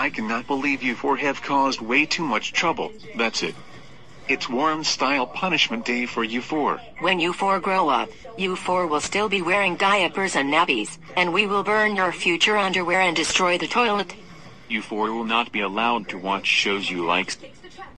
I cannot believe you four have caused way too much trouble. That's it. It's Warren-style punishment day for you four. When you four grow up, you four will still be wearing diapers and nappies, and we will burn your future underwear and destroy the toilet. You four will not be allowed to watch shows you like